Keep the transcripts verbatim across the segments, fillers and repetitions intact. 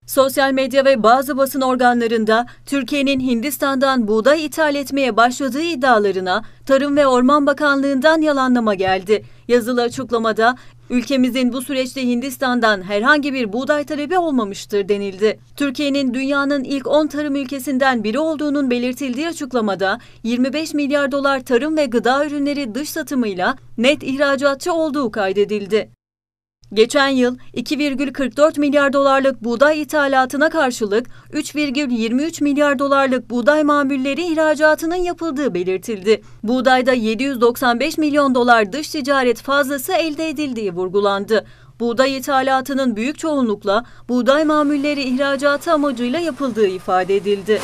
Sosyal medya ve bazı basın organlarında Türkiye'nin Hindistan'dan buğday ithal etmeye başladığı iddialarına Tarım ve Orman Bakanlığı'ndan yalanlama geldi. Yazılı açıklamada ülkemizin bu süreçte Hindistan'dan herhangi bir buğday talebi olmamıştır denildi. Türkiye'nin dünyanın ilk on tarım ülkesinden biri olduğunun belirtildiği açıklamada yirmi beş milyar dolar tarım ve gıda ürünleri dış satımıyla net ihracatçı olduğu kaydedildi. Geçen yıl iki virgül kırk dört milyar dolarlık buğday ithalatına karşılık üç virgül yirmi üç milyar dolarlık buğday mamulleri ihracatının yapıldığı belirtildi. Buğdayda yedi yüz doksan beş milyon dolar dış ticaret fazlası elde edildiği vurgulandı. Buğday ithalatının büyük çoğunlukla buğday mamulleri ihracatı amacıyla yapıldığı ifade edildi.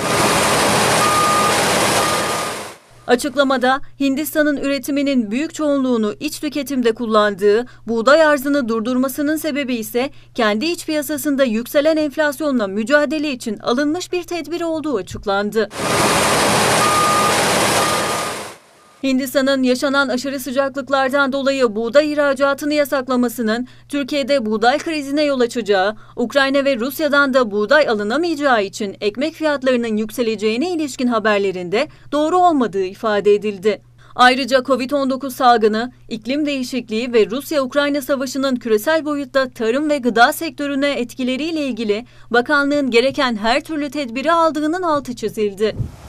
Açıklamada Hindistan'ın üretiminin büyük çoğunluğunu iç tüketimde kullandığı, buğday arzını durdurmasının sebebi ise kendi iç piyasasında yükselen enflasyonla mücadele için alınmış bir tedbir olduğu açıklandı. Hindistan'ın yaşanan aşırı sıcaklıklardan dolayı buğday ihracatını yasaklamasının Türkiye'de buğday krizine yol açacağı, Ukrayna ve Rusya'dan da buğday alınamayacağı için ekmek fiyatlarının yükseleceğine ilişkin haberlerinde doğru olmadığı ifade edildi. Ayrıca kovid on dokuz salgını, iklim değişikliği ve Rusya-Ukrayna savaşının küresel boyutta tarım ve gıda sektörüne etkileriyle ilgili bakanlığın gereken her türlü tedbiri aldığının altı çizildi.